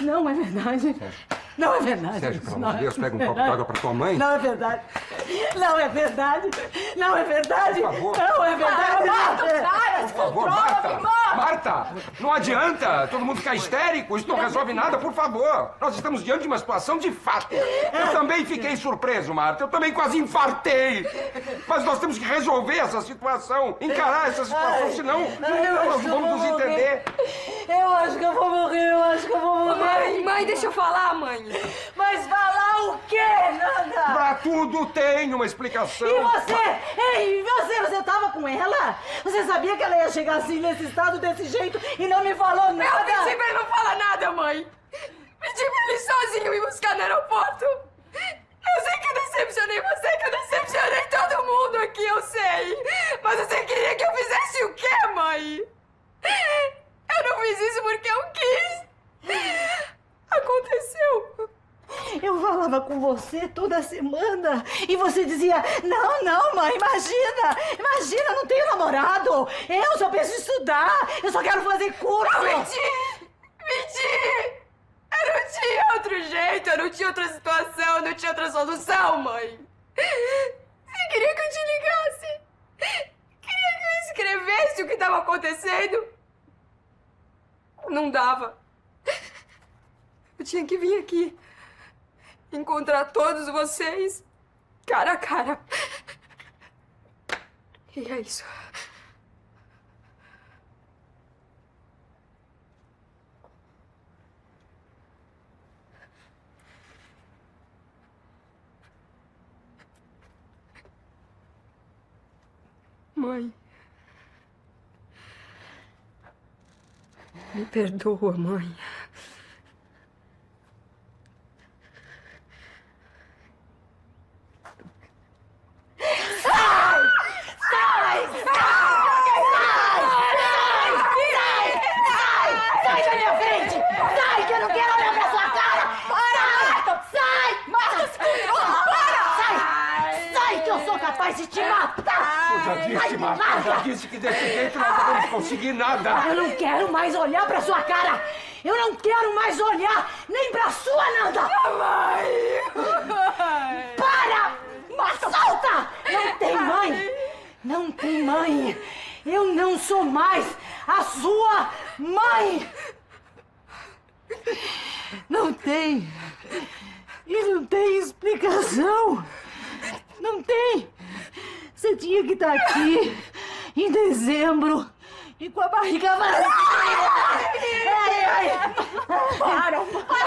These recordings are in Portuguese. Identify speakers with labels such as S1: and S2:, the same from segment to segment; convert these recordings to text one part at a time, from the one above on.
S1: Não é verdade. Não é verdade.
S2: Sérgio, pelo amor de Deus, pega um copo d'água pra tua mãe.
S1: Não é verdade. Não é verdade. Não é verdade.
S2: Por favor.
S1: Não é verdade.
S2: Por favor, Marta! Marta! Não adianta todo mundo ficar histérico. Isso não resolve nada, por favor. Nós estamos diante de uma situação de fato. Eu também fiquei surpreso, Marta. Eu também quase infartei. Mas nós temos que resolver essa situação. Encarar essa situação, senão nós não vamos nos entender.
S1: Eu acho que eu vou morrer. Eu acho que eu vou morrer.
S3: Mãe, deixa eu falar, mãe.
S1: Mas falar o quê, Nanda?
S2: Pra tudo tem uma explicação.
S1: E você? Ei, você tava com ela? Você sabia que ela ia chegar assim, nesse estado, desse jeito, e não me falou nada?
S3: Eu pedi pra ele não falar nada, mãe. Pedi pra ele sozinho me buscar no aeroporto. Eu sei que eu decepcionei você, que eu decepcionei todo mundo aqui, eu sei. Mas você queria que eu fizesse o quê, mãe? Eu não fiz isso porque eu quis. Aconteceu.
S1: Eu falava com você toda semana e você dizia, não, mãe, imagina, não tenho namorado. Eu só penso em estudar, eu só quero fazer curso.
S3: Eu menti! Eu não tinha outro jeito, eu não tinha outra situação, eu não tinha outra solução, mãe. Você queria que eu te ligasse? Queria que eu escrevesse o que estava acontecendo? Não dava. Eu tinha que vir aqui. Encontrar todos vocês, cara a cara. E é isso. Mãe. Me perdoa, mãe.
S1: De te matar!
S2: Eu já disse, Marta, eu já disse que desse jeito nós não vamos conseguir nada!
S1: Eu não quero mais olhar pra sua cara! Eu não quero mais olhar nem pra sua, Nanda!
S3: Mãe!
S1: Para! Marta, solta! Não tem mãe! Não tem mãe! Eu não sou mais a sua mãe! Não tem! E não tem explicação! Não tem! Você tinha que estar aqui em dezembro e com a barriga vazia! Para!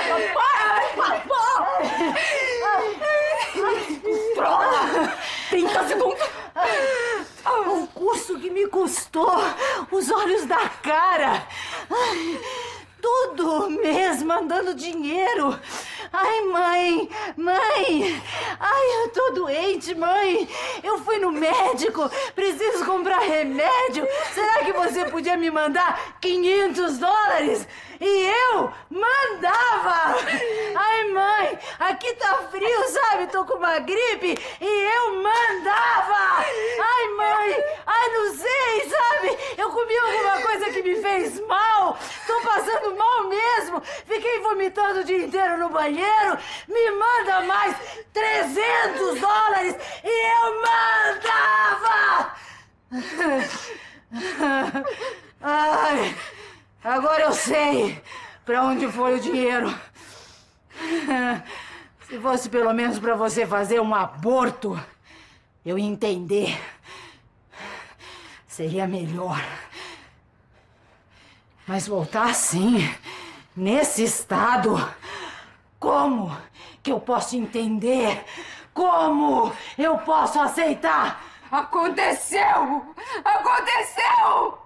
S3: Droga! 30 segundos!
S1: O curso que me custou os olhos da cara! Tudo mês mandando dinheiro! Ai, mãe! Ai, eu tô doente, mãe! Eu fui no médico, preciso comprar remédio. Será que você podia me mandar $500? E eu mandava! Ai, mãe, aqui tá frio, sabe? Tô com uma gripe e eu mandava! Ai, mãe, ai, não sei, sabe? Eu comi alguma coisa que me fez mal. Tô passando mal mesmo. Fiquei vomitando o dia inteiro no banheiro. Me manda mais $300 e eu mandava! Ai... Agora eu sei pra onde foi o dinheiro. Se fosse pelo menos pra você fazer um aborto, eu ia entender. Seria melhor. Mas voltar assim, nesse estado, como que eu posso entender? Como eu posso aceitar?
S3: Aconteceu! Aconteceu!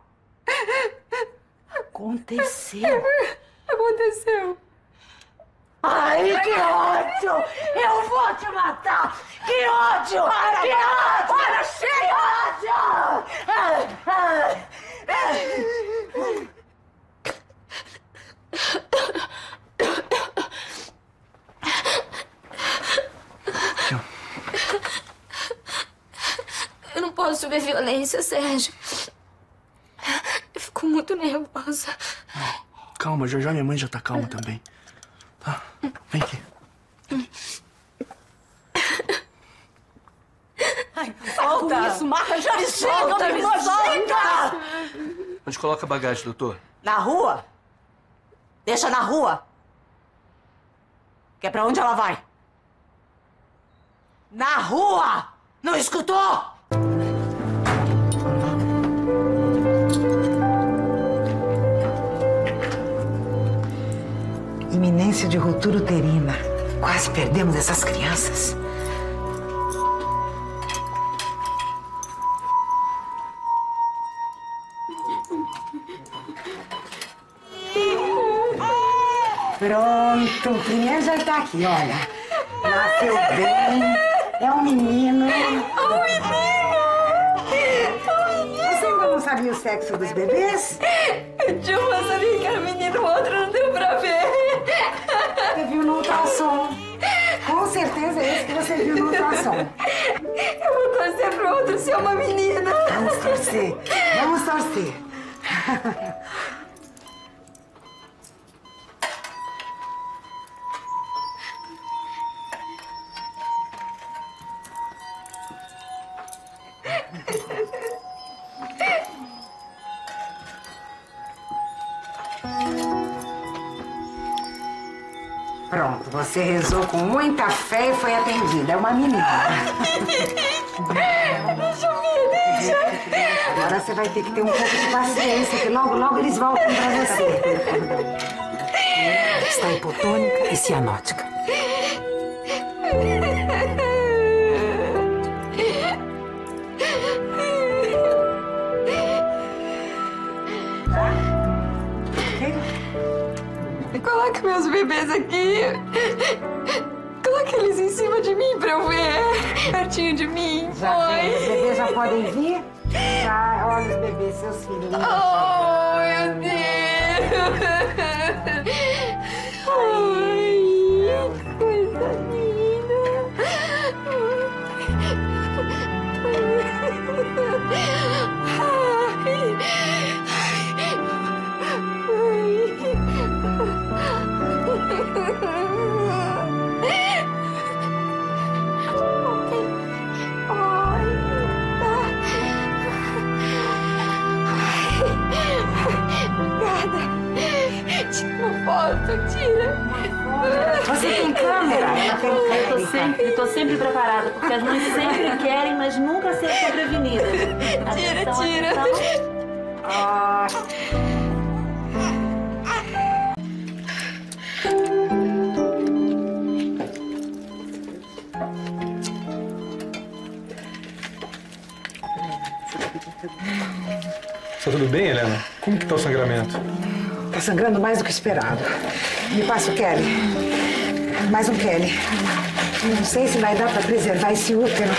S1: Aconteceu?
S3: Aconteceu!
S1: Ai, que ódio! Eu vou te matar! Que ódio!
S3: Para,
S1: que ódio!
S3: para, chega!
S1: Que ódio!
S3: Eu não posso ver violência, Sérgio. Eu fico muito nervosa.
S4: Calma, já já minha mãe já tá calma também.
S1: mata, já me solta, me solta!
S4: Onde coloca a bagagem, doutor?
S1: Na rua? Deixa na rua. Que é pra onde ela vai? Na rua! Não escutou?
S5: Iminência de ruptura uterina. Quase perdemos essas crianças. Pronto, o primeiro já tá aqui, olha. Nasceu bem, é um menino. Você ainda não sabia o sexo dos bebês?
S3: De uma sabia que era menino, o outro não deu pra ver.
S5: Você viu no ultrassom. Com certeza é esse que você viu no ultrassom.
S3: Eu vou torcer pro outro ser uma menina.
S5: Vamos torcer, vamos torcer. Pronto, você rezou com muita fé e foi atendida. É uma menina.
S3: Deixa.
S5: Agora você vai ter que ter um pouco de paciência, que logo, logo eles voltam pra você. Está hipotônica e cianótica.
S3: Coloca meus bebês aqui. Coloca eles em cima de mim pra eu ver. Pertinho de mim.
S5: Já
S3: Oi.
S5: os bebês já podem vir? Já, olha os bebês, seus filhos.
S3: Oh, meu Deus. Ai, coisa linda. Tira uma foto, tira.
S5: Você tem câmera? Ela tem câmera.
S6: Eu tô sempre preparada, porque as mães sempre querem, mas nunca são prevenidas.
S3: Tira.
S5: Ah.
S7: Tá tudo bem, Helena? Como que tá o sangramento?
S5: Tá sangrando mais do que esperado. Me passa o Kelly. Mais um Kelly. Não sei se vai dar pra preservar esse útero.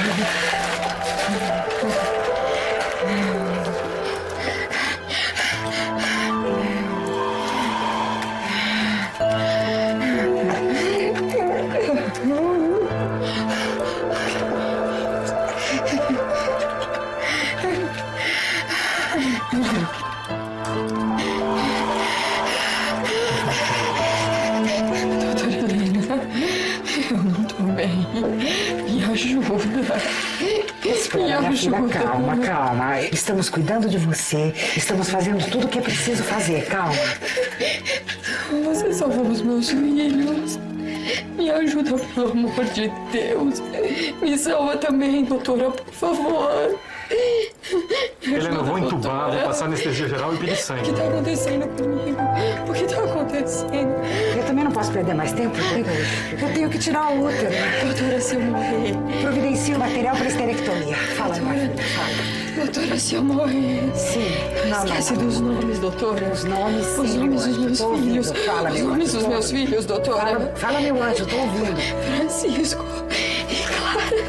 S3: Me ajuda.
S5: Espera, minha filha, calma, calma. Estamos cuidando de você. Estamos fazendo tudo o que é preciso fazer. Calma.
S3: Você salvou os meus filhos. Me ajuda, pelo amor de Deus. Me salva também, doutora, por favor.
S7: Helena, eu vou entubar, vou passar anestesia geral e pedir
S3: O
S7: sangue.
S3: que tá acontecendo comigo? O que tá acontecendo?
S5: Eu também não posso perder mais tempo. Eu tenho que tirar o útero.
S3: Doutora, se eu morrer.
S5: Providencie o material para esterectomia. Fala, minha filha, fala.
S3: Doutora, se eu morrer.
S5: Sim.
S3: Esquece dos nomes, doutora.
S5: Os nomes, sim.
S3: Os nomes dos meus
S5: Tô
S3: filhos.
S5: ouvindo. Fala,
S3: Os
S5: meu
S3: nomes
S5: anjo,
S3: dos
S5: tô
S3: meus
S5: ouvindo.
S3: filhos, doutora.
S5: Fala, meu anjo, eu tô ouvindo.
S3: Francisco e Clara.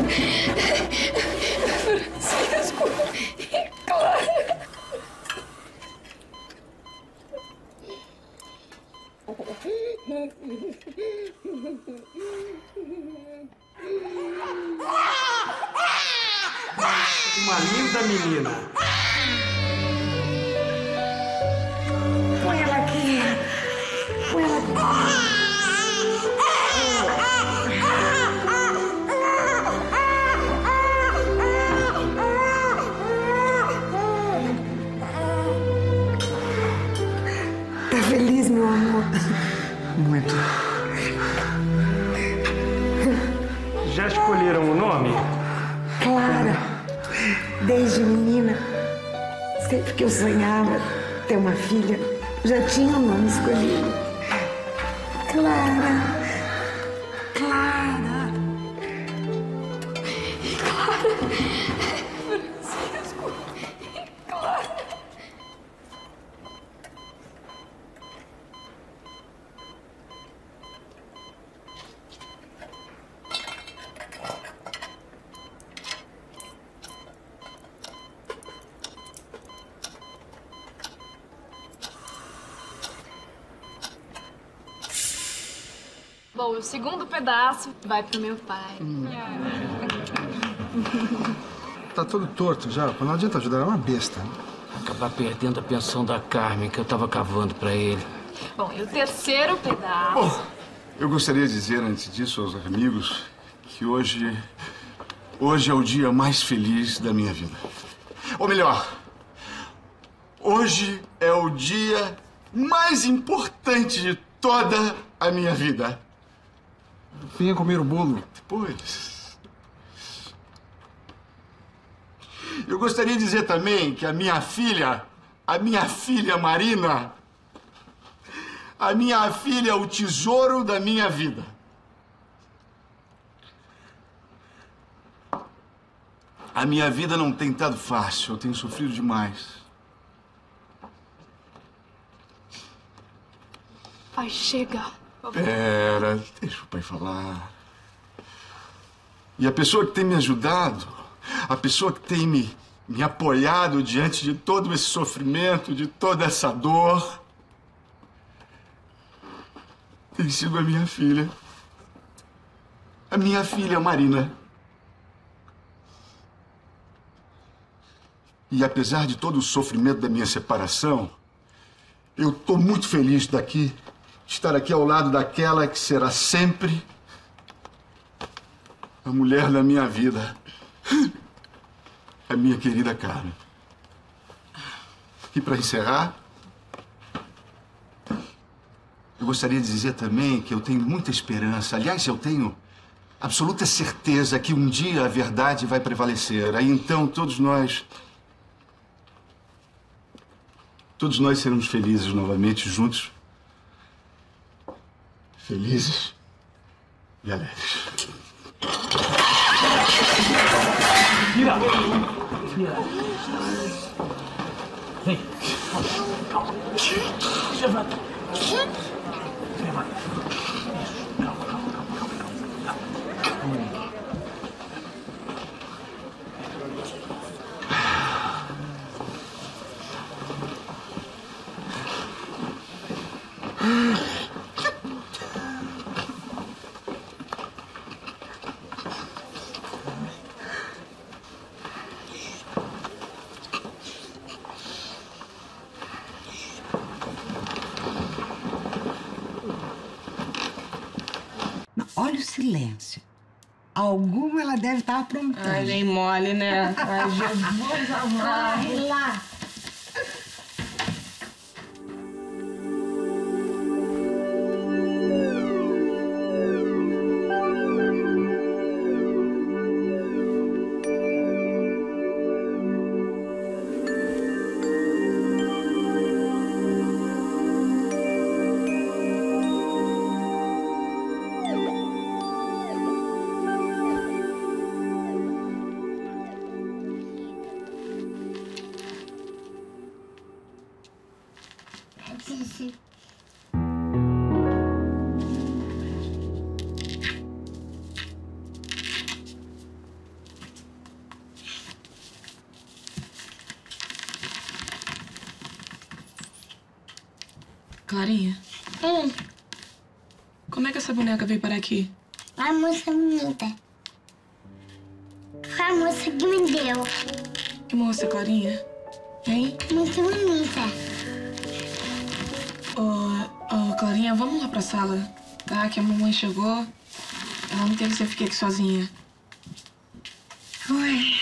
S3: Francisco e Clara.
S7: Uma linda menina.
S5: Põe ela aqui. Põe ela aqui. Desde menina, sempre que eu sonhava ter uma filha, já tinha um nome escolhido. Clara. Clara.
S3: Francisco. Clara.
S8: Bom, o segundo pedaço vai pro meu pai.
S7: Tá todo torto já, pô. Não adianta ajudar, é uma besta.
S9: Acabar perdendo a pensão da Carmen que eu tava cavando pra ele.
S8: Bom, e o terceiro pedaço...
S10: Bom, eu gostaria de dizer antes disso aos amigos que hoje é o dia mais feliz da minha vida. Ou melhor, hoje é o dia mais importante de toda a minha vida.
S7: Venha comer o bolo.
S10: Depois. Eu gostaria de dizer também que a minha filha Marina, a minha filha é o tesouro da minha vida. A minha vida não tem estado fácil, eu tenho sofrido demais.
S8: Pai, chega.
S10: Pera, deixa o pai falar. E a pessoa que tem me ajudado, a pessoa que tem me apoiado diante de todo esse sofrimento, de toda essa dor, tem sido a minha filha. A minha filha, Marina. E apesar de todo o sofrimento da minha separação, eu tô muito feliz de estar aqui ao lado daquela que será sempre a mulher da minha vida. A minha querida Carmen. E para encerrar, eu gostaria de dizer também que eu tenho muita esperança. Aliás, eu tenho absoluta certeza que um dia a verdade vai prevalecer. Aí então todos nós seremos felizes novamente juntos. Felizes e alegres.
S9: Tira! Vem. Levanta. Levanta.
S5: Olha o silêncio. Alguma ela deve estar aprontando.
S3: Ai, nem mole, né? Ai, Jesus amado.
S5: Vai lá.
S3: Clarinha? Como é que essa boneca veio parar aqui?
S11: A moça bonita. Foi a moça que me deu.
S3: Que moça, Clarinha? Hein?
S11: Muito bonita.
S3: Clarinha, vamos lá pra sala, tá? Que a mamãe chegou. Ela não quer que você fique aqui sozinha.
S5: Oi.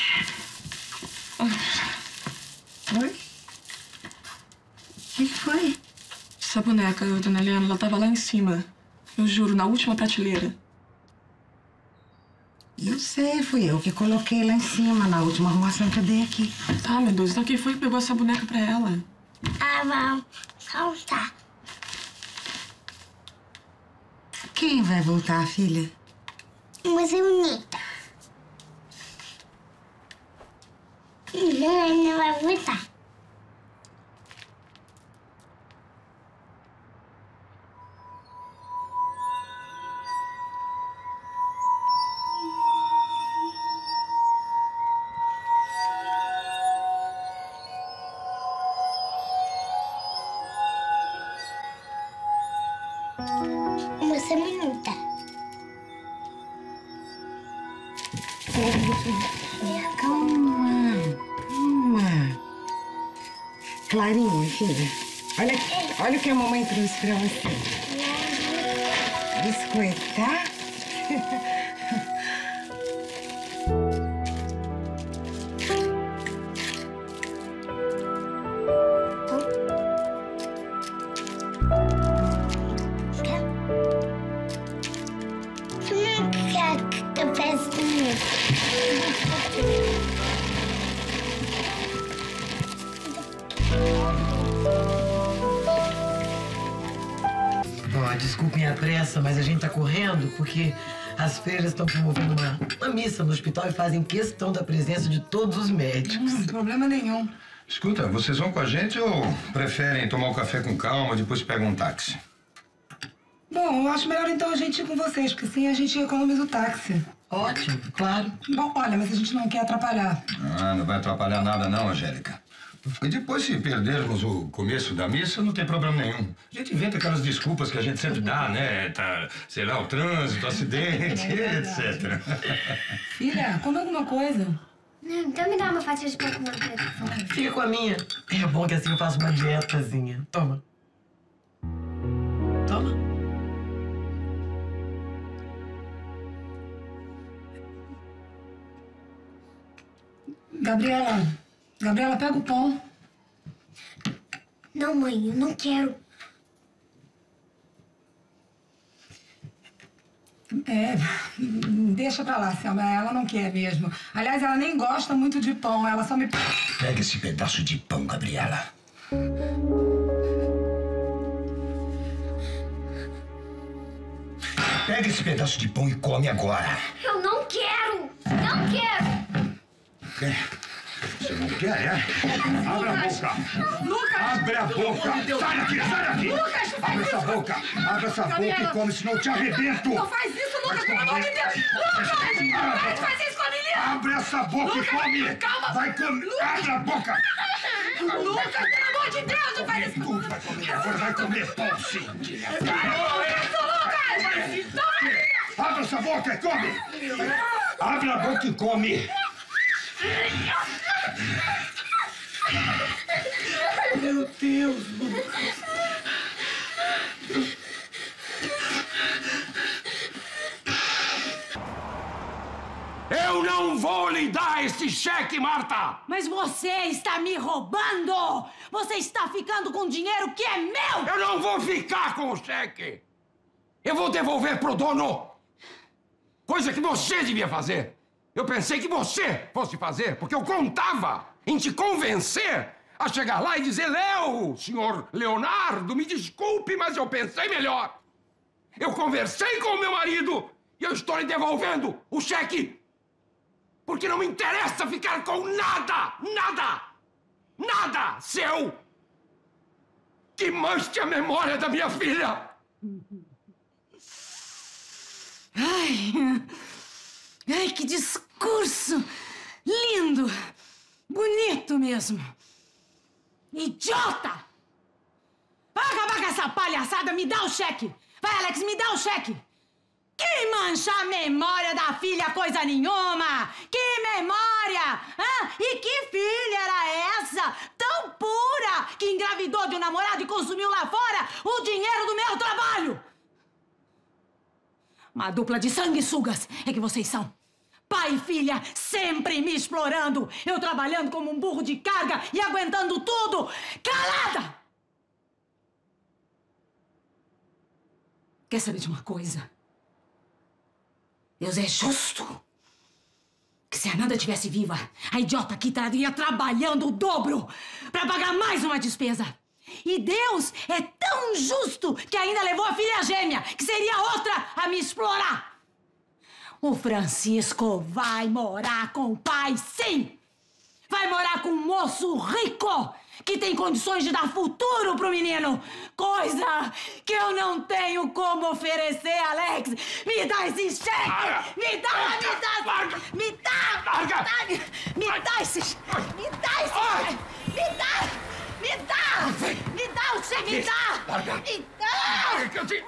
S5: Oi? O que foi?
S3: Essa boneca, dona Helena, ela tava lá em cima. Eu juro, na última prateleira.
S5: Eu sei, fui eu que coloquei lá em cima, na última arrumação que eu dei aqui.
S12: Ah, meu Deus, então quem foi que pegou essa boneca pra ela?
S11: Ah, vamos voltar.
S5: Quem vai voltar, filha?
S11: Mocinita. Não vai voltar. Mocinita.
S5: Calma, calma. Clarinha, filha, olha o que a mamãe trouxe pra você. Biscoito, tá?
S11: Tu não quer cafezinho?
S13: Ó, desculpem a pressa, mas a gente tá correndo porque as freiras estão promovendo uma missa no hospital e fazem questão da presença de todos os médicos.
S12: Problema nenhum.
S14: Escuta, vocês vão com a gente ou preferem tomar o café com calma, depois pegam um táxi?
S12: Bom, eu acho melhor então a gente ir com vocês, porque assim a gente economiza o táxi.
S13: Ótimo, claro.
S12: Bom, olha, mas a gente não quer atrapalhar.
S14: Ah, não vai atrapalhar nada não, Angélica. E depois, se perdermos o começo da missa, não tem problema nenhum. A gente inventa aquelas desculpas que a gente sempre dá, né? Tá, sei lá, o trânsito, o acidente, etc.
S12: Filha, come alguma coisa.
S11: Não, então me dá uma fatia de pão com manteiga.
S13: Fica com a minha. É bom que assim eu faço uma dietazinha. Toma. Toma.
S12: Gabriela, pega o pão.
S11: Não, mãe, eu não quero.
S12: Deixa pra lá, Selma. Ela não quer mesmo. Aliás, ela nem gosta muito de pão. Ela só me...
S15: Pega esse pedaço de pão, Gabriela. Pega esse pedaço de pão e come agora.
S11: Eu não quero! Não quero!
S15: Você não quer, é? Abra a boca!
S11: Lucas!
S15: Abre a boca! Sai daqui, sai daqui!
S11: Lucas, não faz
S15: Abre
S11: isso!
S15: essa boca! Abre essa boca e come, senão eu te arrebento!
S11: Não faz isso, Lucas, pelo amor de Deus! Lucas! Para de fazer isso com a menina!
S15: Abre essa boca e come!
S11: Calma!
S15: Vai comer! Abre a boca!
S11: Lucas, pelo amor de Deus, não faz isso!
S15: Tu vai comer agora, vai comer pão, sim!
S11: Para isso, Lucas!
S15: Abre essa boca e come! Abre a boca e come!
S13: Meu Deus, Lucas.
S2: Eu não vou lhe dar esse cheque, Marta!
S1: Mas você está me roubando! Você está ficando com dinheiro que é meu!
S2: Eu não vou ficar com o cheque! Eu vou devolver pro dono! Coisa que você devia fazer! Eu pensei que você fosse fazer, porque eu contava em te convencer a chegar lá e dizer: Léo, senhor Leonardo, me desculpe, mas eu pensei melhor. Eu conversei com o meu marido e eu estou lhe devolvendo o cheque. Porque não me interessa ficar com nada, nada, nada seu que manche a memória da minha filha.
S1: Ai, que discurso! Lindo! Bonito mesmo! Idiota! Vai acabar com essa palhaçada, me dá o cheque! Vai, Alex, me dá o cheque! Que mancha a memória da filha coisa nenhuma! Que memória! E que filha era essa? Tão pura que engravidou de um namorado e consumiu lá fora o dinheiro do meu trabalho! Uma dupla de sanguessugas é que vocês são. Pai e filha sempre me explorando. Eu trabalhando como um burro de carga e aguentando tudo. Calada! Quer saber de uma coisa? Deus é justo. que se a Nanda estivesse viva, a idiota aqui estaria trabalhando o dobro pra pagar mais uma despesa. E Deus é tão justo que ainda levou a filha gêmea, que seria outra, a me explorar. O Francisco vai morar com o pai, sim! Vai morar com um moço rico que tem condições de dar futuro pro menino. Coisa que eu não tenho como oferecer, Alex. Me dá esse cheque! Me dá esses... Me dá esse cheque! Me dá o cheque! Me dá!
S2: Larga!
S1: Me dá!
S2: Larga que eu te...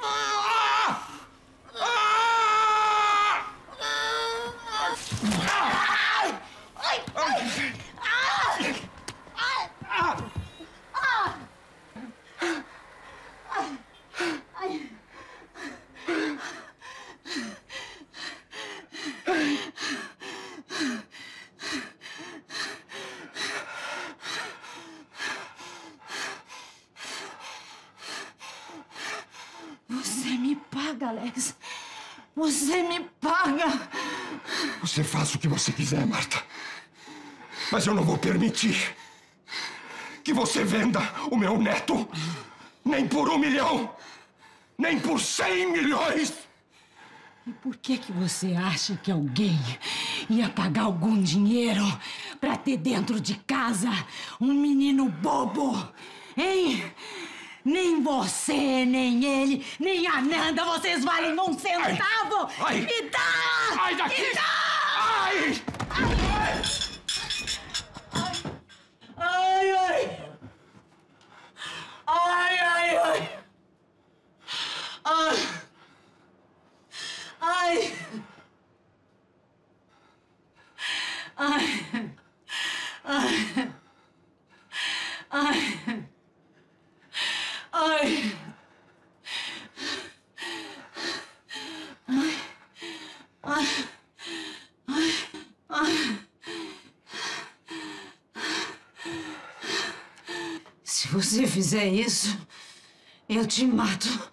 S1: Você me paga, Alex. Você me paga.
S2: Você faz o que você quiser, Marta. Mas eu não vou permitir que você venda o meu neto nem por 1 milhão, nem por 100 milhões.
S1: E por que você acha que alguém ia pagar algum dinheiro pra ter dentro de casa um menino bobo, hein? Nem você, nem ele, nem a Nanda, vocês valem 1 centavo!
S2: Ai.
S1: Me dá!
S2: Ai, daqui!
S1: Me dá!
S2: Ai!
S1: Ai, ai! Ai, ai, ai! Ai! Ai! Ai! Ai! Ai! Ai! Ai! Ai! Ai! Se você fizer isso, eu te mato.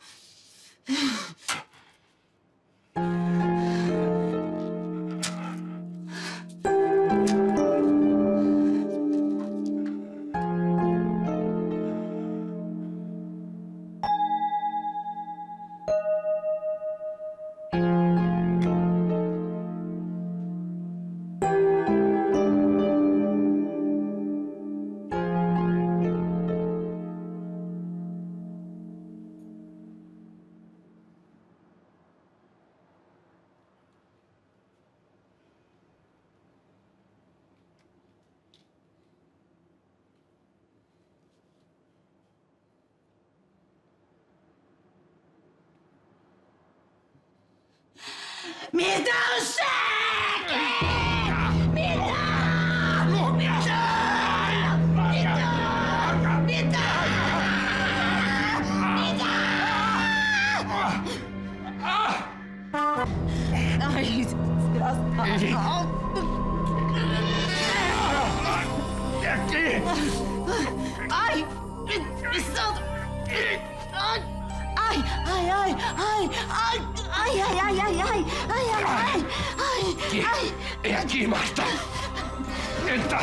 S1: Me dá o cheque! Me dá! Me dá! Me dá! Me dá! Me dá! Ai, desgraçado!
S2: É aqui!
S1: Ai! Me solta! Ai! Ai, ai, ai, ai, ai, ai, ai, ai, ai, ai, ai, ai, ai, ai.
S2: É aqui, Marta! Entra!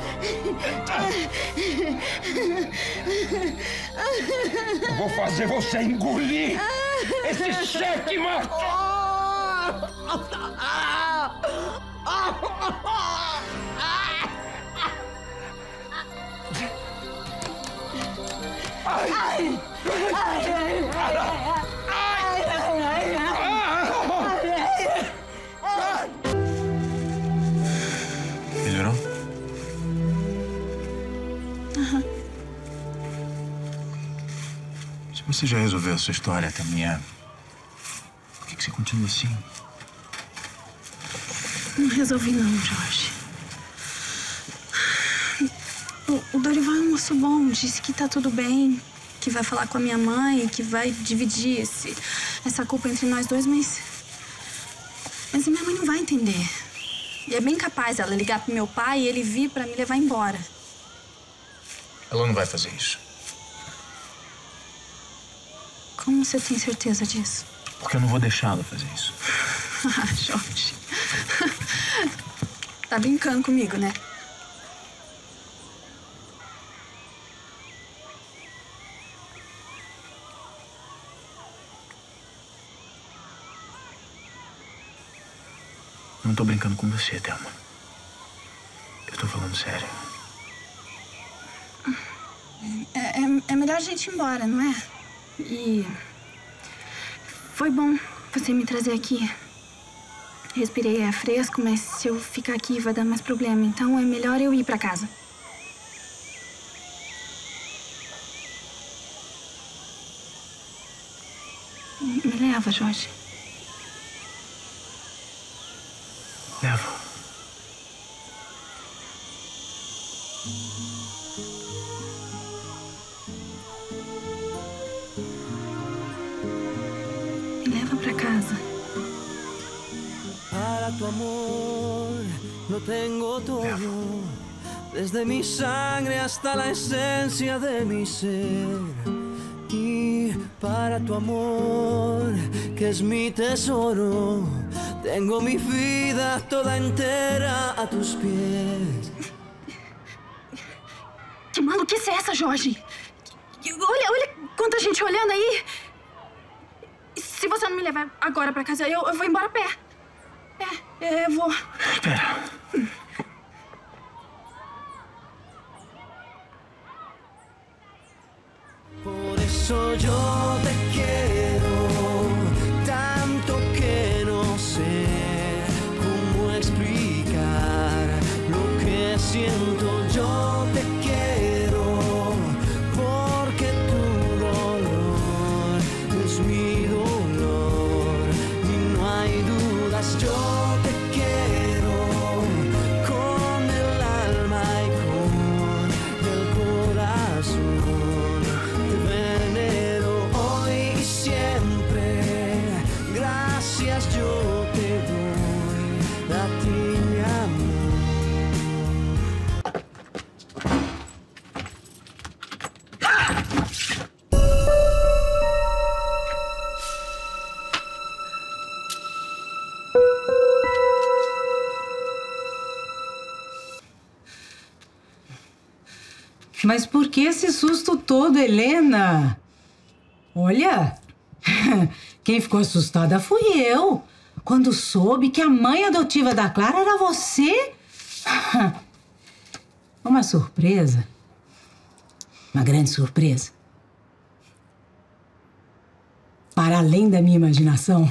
S2: Eu vou fazer você engolir esse cheque, Marta! Ai! Ai!
S7: Melhorou? Se você já resolveu a sua história até amanhã, por que você continua assim?
S16: Não resolvi não, Jorge. O Dorival é um moço bom, disse que tá tudo bem, que vai falar com a minha mãe, que vai dividir essa culpa entre nós dois, mas a minha mãe não vai entender. E é bem capaz ela ligar pro meu pai e ele vir pra me levar embora.
S7: Ela não vai fazer isso.
S16: Como você tem certeza disso?
S7: Porque eu não vou deixá-la fazer isso.
S16: Ah, Jorge. Tá brincando comigo, né?
S7: Não tô brincando com você, Thelma. Eu tô falando sério.
S16: É melhor a gente ir embora, não é? E... foi bom você me trazer aqui. Respirei, é fresco, mas se eu ficar aqui vai dar mais problema. Então é melhor eu ir pra casa. Me leva, Jorge.
S7: Levo.
S16: Me leva pra casa.
S17: Para tu amor lo tengo todo, desde mi sangre hasta la esencia de mi ser. Y para tu amor, que es mi tesoro, tengo mi vida toda entera a tus pies.
S16: Que maluquice é essa, Jorge? Olha quanta gente olhando aí. Se você não me levar agora pra casa, eu vou embora a pé. Eu vou.
S7: Espera.
S17: Por eso yo te quiero tanto que no sé cómo explicar lo que siento. Yo te quiero porque tu dolor es mi dolor y no hay dudas. Yo te quiero con el alma y con el corazón. Te venero hoy y siempre. Gracias yo te doy a ti, mi amor.
S5: Mas por que esse susto todo, Helena? Olha, quem ficou assustada fui eu. Quando soube que a mãe adotiva da Clara era você. Uma surpresa. Uma grande surpresa. Para além da minha imaginação.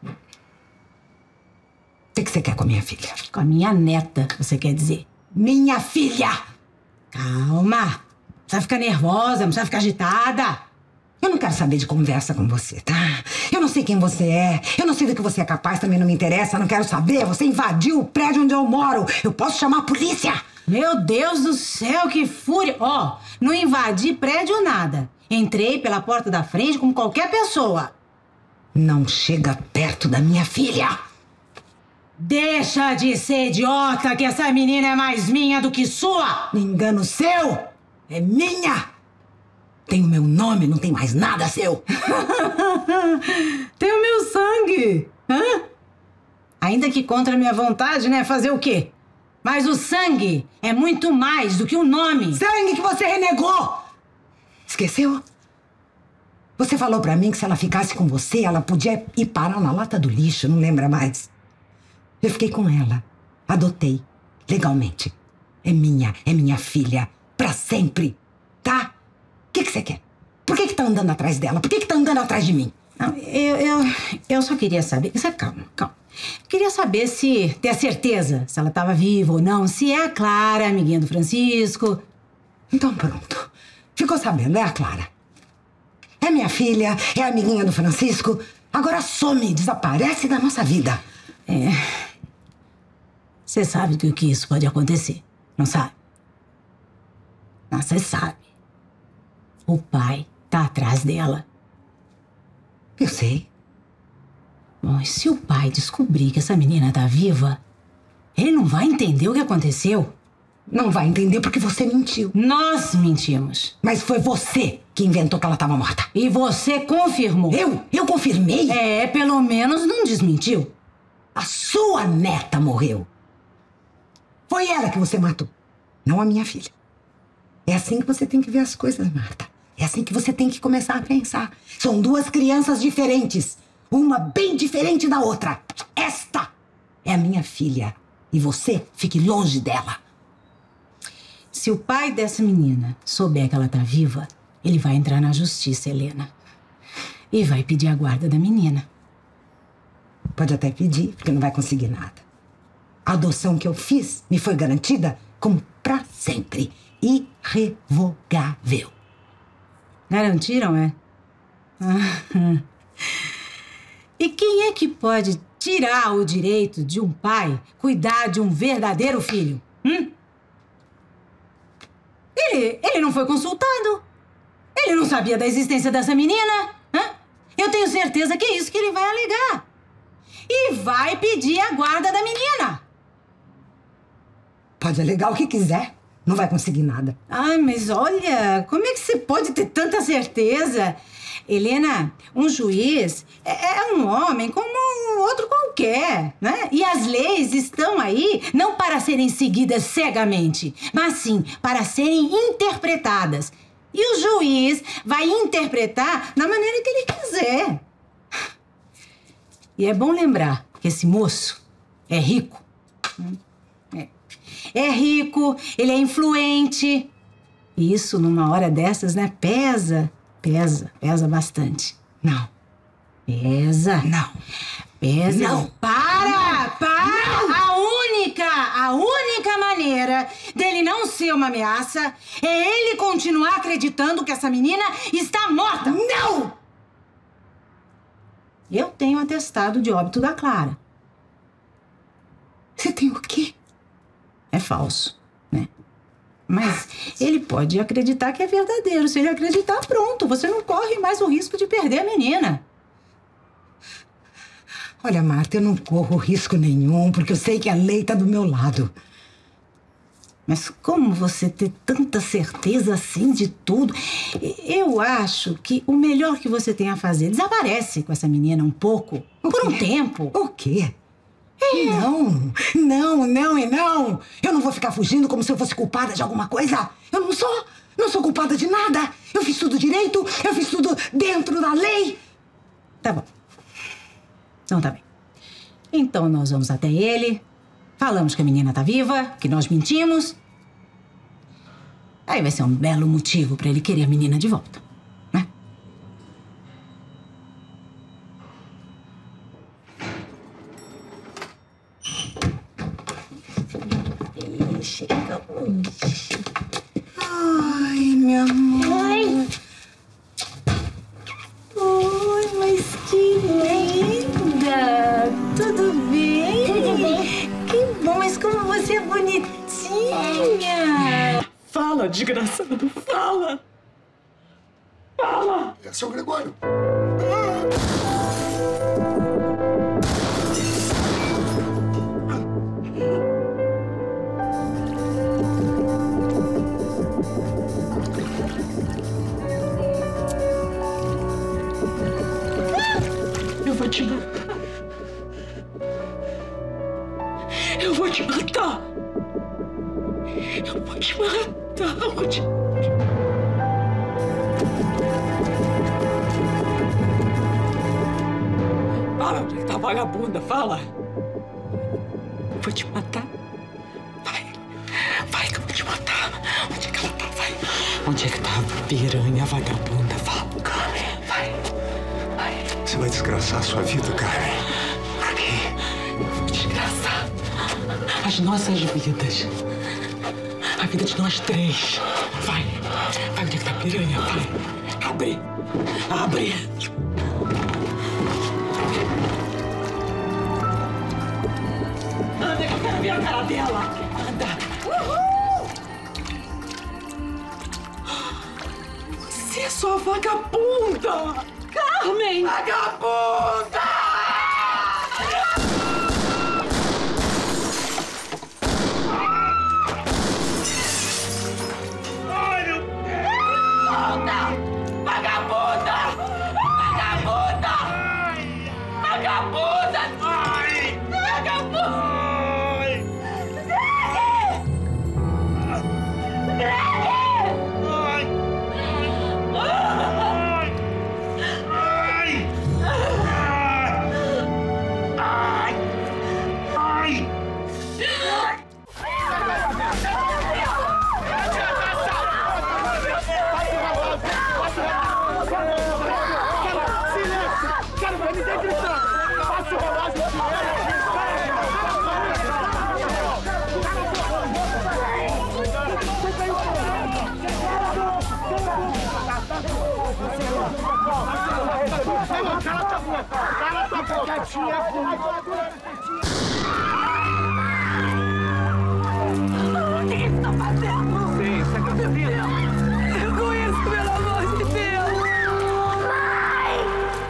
S5: O que você quer com a minha filha? Com a minha neta, você quer dizer. Minha filha! Calma. Não precisa ficar nervosa, não precisa ficar agitada. Eu não quero saber de conversa com você, tá? Eu não sei quem você é, eu não sei do que você é capaz, também não me interessa, não quero saber. Você invadiu o prédio onde eu moro. Eu posso chamar a polícia. Meu Deus do céu, que fúria. Ó, não invadi prédio nada. Entrei pela porta da frente como qualquer pessoa. Não chega perto da minha filha. Deixa de ser idiota, que essa menina é mais minha do que sua. Engano seu. É minha! Tem o meu nome, não tem mais nada seu! Tem o meu sangue! Hã? Ainda que contra a minha vontade, né? Fazer o quê? Mas o sangue é muito mais do que o nome! Sangue que você renegou! Esqueceu? Você falou pra mim que se ela ficasse com você, ela podia ir parar na lata do lixo, não lembra mais? Eu fiquei com ela. Adotei. Legalmente. É minha filha. Pra sempre, tá? O que você quer? Por que tá andando atrás dela? Por que tá andando atrás de mim? Não, eu só queria saber... Calma. Queria saber se... ter certeza se ela tava viva ou não. Se é a Clara, amiguinha do Francisco. Então pronto. Ficou sabendo, é a Clara. É minha filha, é a amiguinha do Francisco. Agora some, desaparece da nossa vida. Você sabe que isso pode acontecer, não sabe? Não, você sabe. O pai tá atrás dela. Eu sei. Bom, e se o pai descobrir que essa menina tá viva, ele não vai entender o que aconteceu. Não vai entender porque você mentiu. Nós mentimos. Mas foi você que inventou que ela tava morta. E você confirmou. Eu confirmei? Pelo menos não desmentiu. A sua neta morreu. Foi ela que você matou, não a minha filha. É assim que você tem que ver as coisas, Marta. É assim que você tem que começar a pensar. São duas crianças diferentes. Uma bem diferente da outra. Esta é a minha filha. E você fique longe dela.
S1: Se o pai dessa menina souber que ela tá viva, ele vai entrar na justiça, Helena. E vai pedir a guarda da menina.
S5: Pode até pedir, porque não vai conseguir nada. A adoção que eu fiz me foi garantida como pra sempre. Irrevogável.
S1: Garantiram, é? E quem é que pode tirar o direito de um pai cuidar de um verdadeiro filho? Ele não foi consultado. Ele não sabia da existência dessa menina. Eu tenho certeza que é isso que ele vai alegar. E vai pedir a guarda da menina.
S5: Pode alegar o que quiser. Não vai conseguir nada.
S1: Ai, mas olha, como é que você pode ter tanta certeza? Helena, um juiz é um homem como outro qualquer, né? E as leis estão aí não para serem seguidas cegamente, mas sim para serem interpretadas. E o juiz vai interpretar da maneira que ele quiser. E é bom lembrar que esse moço é rico. É rico, ele é influente. E isso, numa hora dessas, né, pesa bastante.
S5: Não.
S1: Pesa.
S5: Não.
S1: Pesa.
S5: Não.
S1: Para!
S5: Não.
S1: A única maneira dele não ser uma ameaça é ele continuar acreditando que essa menina está morta.
S5: Não!
S1: Eu tenho atestado de óbito da Clara.
S5: Você tem o quê?
S1: É falso, né? Mas ele pode acreditar que é verdadeiro. Se ele acreditar, pronto. Você não corre mais o risco de perder a menina.
S5: Olha, Marta, eu não corro risco nenhum, porque eu sei que a lei tá do meu lado.
S1: Mas como você ter tanta certeza assim de tudo? Eu acho que o melhor que você tem a fazer, desaparece com essa menina um pouco, por um tempo.
S5: O quê? Não. Eu não vou ficar fugindo como se eu fosse culpada de alguma coisa. Eu não sou. Não sou culpada de nada. Eu fiz tudo direito, eu fiz tudo dentro da lei.
S1: Tá bom. Então tá bem. Então nós vamos até ele, falamos que a menina tá viva, que nós mentimos. Aí vai ser um belo motivo pra ele querer a menina de volta, né?
S5: Chega hoje. Ai, meu amor.
S1: Ai. Oi, mas que linda! Tudo bem?
S6: Tudo bem.
S1: Que bom, mas como você é bonitinha!
S13: Fala, desgraçado, fala! Fala!
S10: É seu Gregório.
S13: Eu vou te matar. Eu vou te matar. Eu vou te matar. Eu vou te... Fala onde é que tá a vagabunda, fala. Eu vou te matar. Vai que eu vou te matar. Onde é que ela tá? Vai. Onde é que tá a piranha, a vagabunda? Fala. Vai.
S10: Você vai desgraçar a sua vida, Carmen.
S13: Pra quê? Eu vou desgraçar as nossas vidas. A vida de nós três. Vai. Onde é que tá a piranha? Vai. Abre. Anda, que eu quero ver a cara dela. Anda. Uhul! Você é só vagabunda. Carmen! Vagabunda!
S15: Ai, meu Deus!
S11: Vagabunda! Vagabunda! Ai! Vagabunda!
S15: Cala tua boca, quietinha,
S11: O que você tá fazendo?
S15: Não sei, isso é cafezinho.
S11: Eu conheço, pelo amor de Deus! Mãe!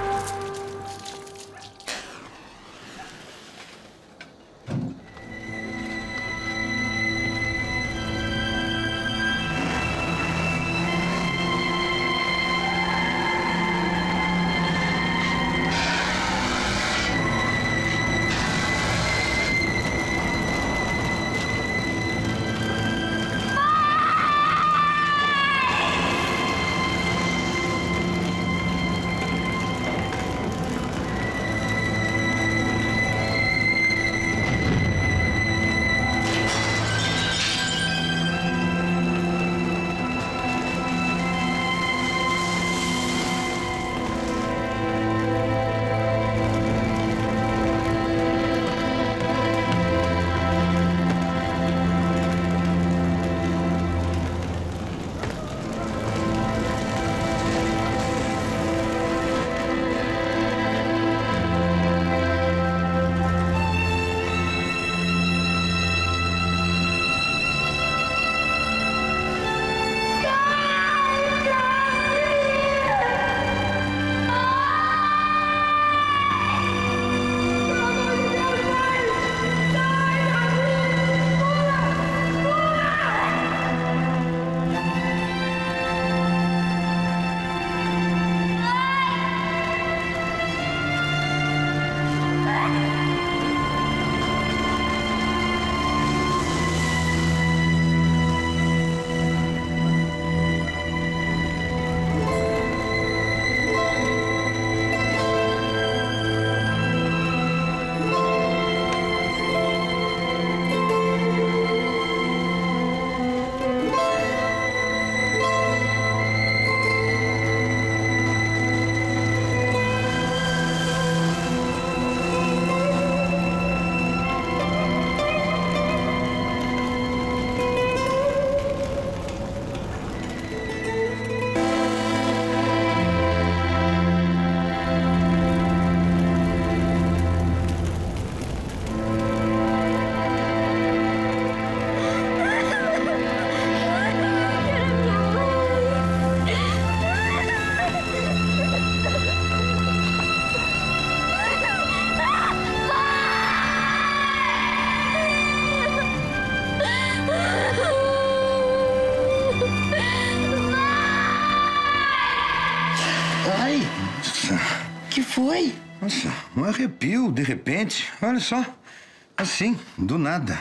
S18: Que foi?
S14: Nossa, um arrepio, de repente. Olha só. Assim, do nada.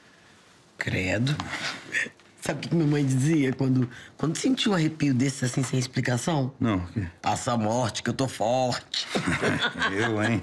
S13: Credo. Sabe o que minha mãe dizia quando sentia um arrepio desse assim, sem explicação?
S14: Não.
S13: Passa a morte, que eu tô forte.
S14: Eu, hein?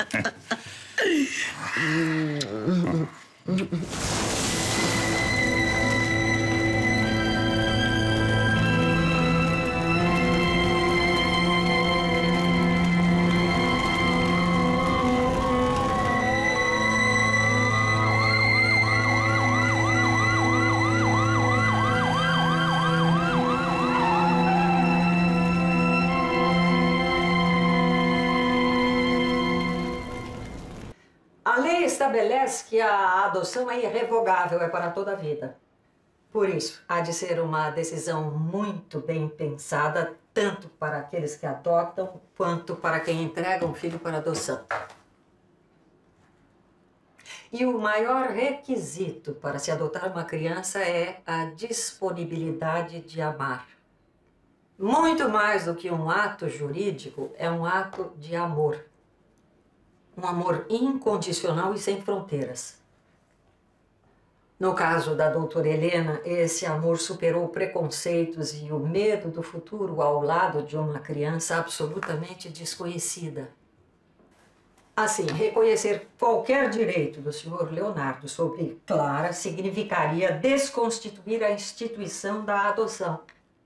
S19: A lei estabelece que a adoção é irrevogável, é para toda a vida. Por isso, há de ser uma decisão muito bem pensada, tanto para aqueles que adotam, quanto para quem entrega um filho para adoção. E o maior requisito para se adotar uma criança é a disponibilidade de amar. Muito mais do que um ato jurídico, é um ato de amor. Um amor incondicional e sem fronteiras. No caso da doutora Helena, esse amor superou preconceitos e o medo do futuro ao lado de uma criança absolutamente desconhecida. Assim, reconhecer qualquer direito do senhor Leonardo sobre Clara significaria desconstituir a instituição da adoção.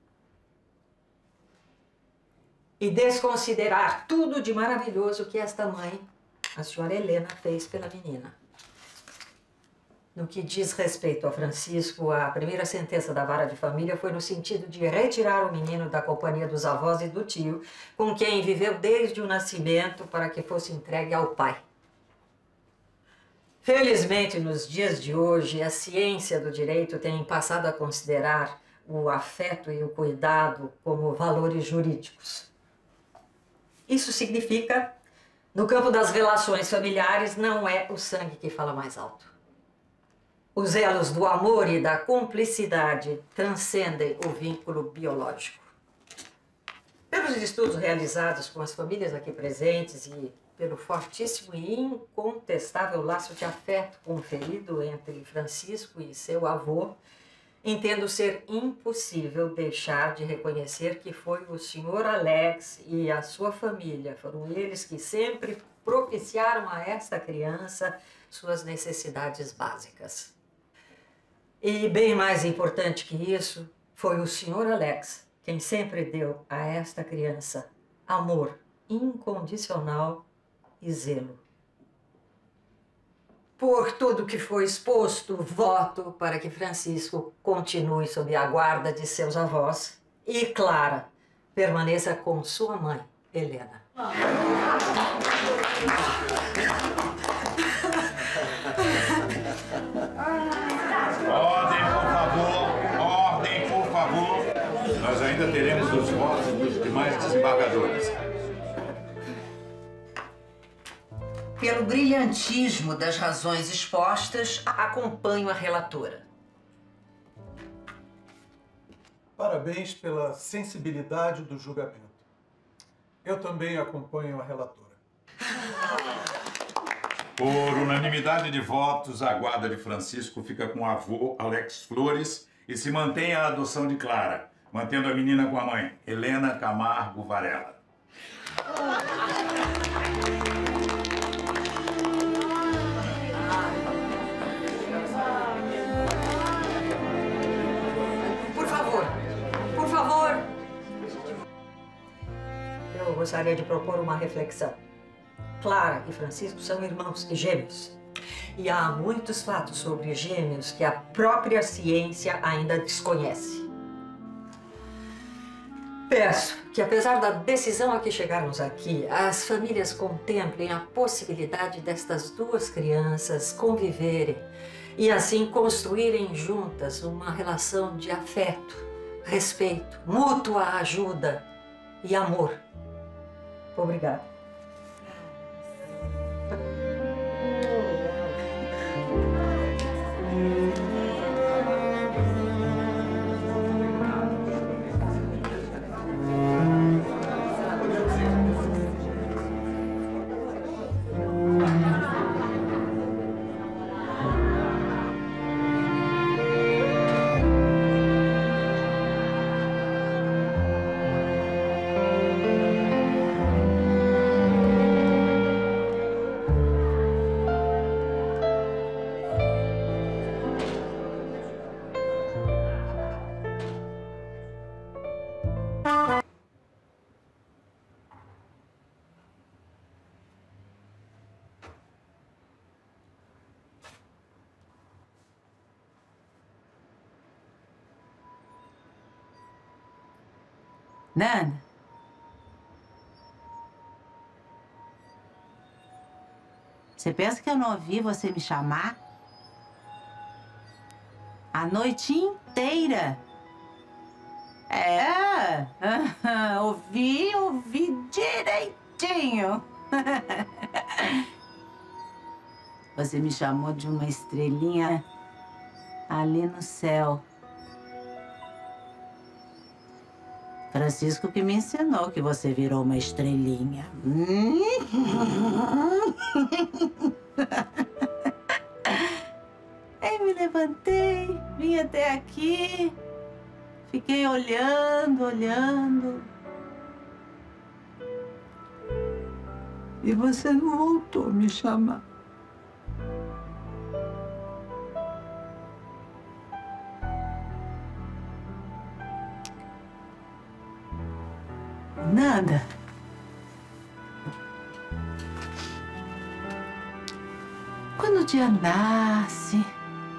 S19: E desconsiderar tudo de maravilhoso que esta mãe, a senhora Helena, fez pela menina. No que diz respeito a Francisco, a primeira sentença da vara de família foi no sentido de retirar o menino da companhia dos avós e do tio, com quem viveu desde o nascimento, para que fosse entregue ao pai. Felizmente, nos dias de hoje, a ciência do direito tem passado a considerar o afeto e o cuidado como valores jurídicos. Isso significa, no campo das relações familiares, não é o sangue que fala mais alto. Os elos do amor e da cumplicidade transcendem o vínculo biológico. Pelos estudos realizados com as famílias aqui presentes e pelo fortíssimo e incontestável laço de afeto conferido entre Francisco e seu avô, entendo ser impossível deixar de reconhecer que foi o Sr. Alex e a sua família, foram eles que sempre propiciaram a esta criança suas necessidades básicas. E bem mais importante que isso, foi o Sr. Alex quem sempre deu a esta criança amor incondicional e zelo. Por tudo que foi exposto, voto para que Francisco continue sob a guarda de seus avós e Clara permaneça com sua mãe, Helena.
S14: Ordem, por favor. Ordem, por favor. Nós ainda teremos os votos dos demais desembargadores.
S1: Pelo brilhantismo das razões expostas, acompanho a relatora.
S20: Parabéns pela sensibilidade do julgamento. Eu também acompanho a relatora.
S14: Por unanimidade de votos, a guarda de Francisco fica com o avô Alex Flores e se mantém a adoção de Clara, mantendo a menina com a mãe, Helena Camargo Varela.
S19: Por favor. Eu gostaria de propor uma reflexão. Clara e Francisco são irmãos e gêmeos. E há muitos fatos sobre gêmeos que a própria ciência ainda desconhece. Peço que, apesar da decisão a que chegarmos aqui, as famílias contemplem a possibilidade destas duas crianças conviverem e, assim, construírem juntas uma relação de afeto, respeito, mútua ajuda e amor. Obrigada.
S1: Nana? Você pensa que eu não ouvi você me chamar? A noite inteira. É, ouvi direitinho. Você me chamou de uma estrelinha ali no céu. Francisco que me ensinou que você virou uma estrelinha. Aí me levantei, vim até aqui, fiquei olhando. E você não voltou a me chamar. Nada. Quando o dia nasce,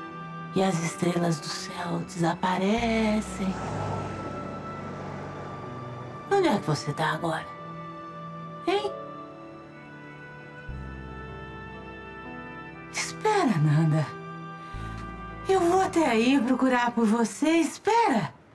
S1: e as estrelas do céu desaparecem. Onde é que você tá agora? Hein? Espera, Nanda. Eu vou até aí procurar por você. Espera.